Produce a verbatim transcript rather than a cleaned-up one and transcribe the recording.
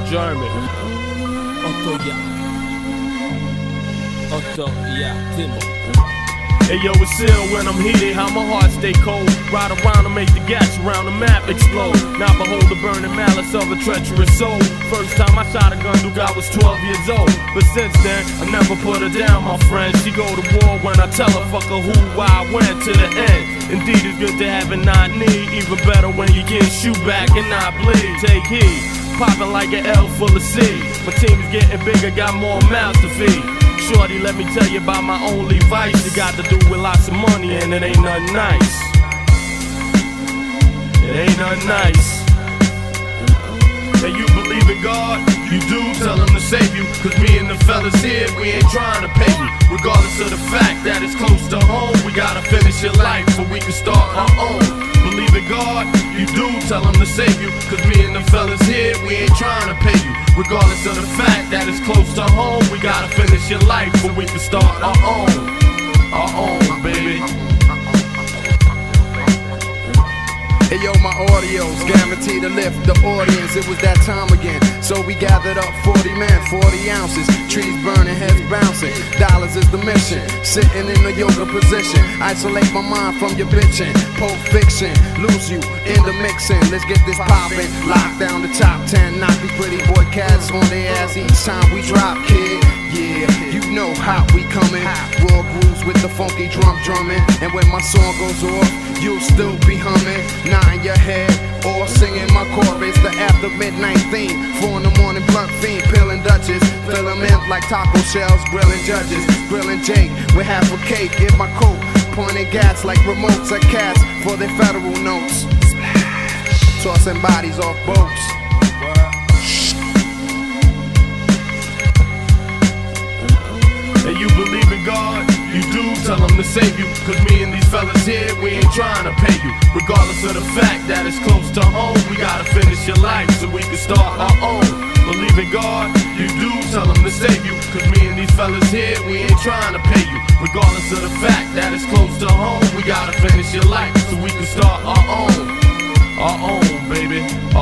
German. Oto ja. Oto ja, Tymon. Hey yo, it's ill when I'm heated, how my heart stay cold. Ride around and make the gas around the map explode. Now behold the burning malice of a treacherous soul. First time I shot a gun, Duke, I was twelve years old. But since then, I never put her down, my friend. She go to war when I tell her, fuck her who, why I went to the end. Indeed, it's good to have and not need. Even better when you get shoot back and not bleed. Take heed, popping like an L full of seed. My team is getting bigger, got more mouths to feed. Shorty, let me tell you about my only vice. It got to do with lots of money and it ain't nothing nice. It ain't nothing nice. Hey, you believe in God? You do, tell him to save you. Cause me and the fellas here, we ain't trying to pay you. Regardless of the fact that it's close to home, we gotta finish your life so we can start our own. Believe in God? You do, tell him to save you. Cause me and the fellas here, we ain't trying to pay you. Regardless of the fact that it's close to home, we gotta finish your life so we can start our own. Our own, baby. Hey yo, my audio's guaranteed to lift the audience. It was that time again, so we gathered up forty men, forty ounces. Trees burning, heads bouncing. Dollars is the mission. Sitting in a yoga position. Isolate my mind from your bitching. Pulp fiction, lose you in the mixing. Let's get this poppin'. Lock down the top ten. Knock these pretty boy cats on their ass each time we drop, kid. Yeah, you know how we coming. Raw grooves with the funky drum drumming. And when my song goes off, you'll still be humming. Nine your head or singing my chorus. The after midnight theme. Four in the morning blunt fiend. Peeling Dutchess. Fill them in like taco shells. Grilling judges. Grilling Jake with half a cake in my coat. Pointing gats like remotes at cats for their federal notes. Splash. Tossing bodies off boats. Hey, you believe in God? You do, tell him to save you. Cause me and these fellas here, we ain't trying to pay you. Regardless of the fact that it's close to home, we gotta finish your life so we can start our own. Believe in God? You do, tell him to save you. Cause me and these fellas here, we ain't trying to pay you. Regardless of the fact that it's close to home, we gotta finish your life so we can start our own. Our own, baby.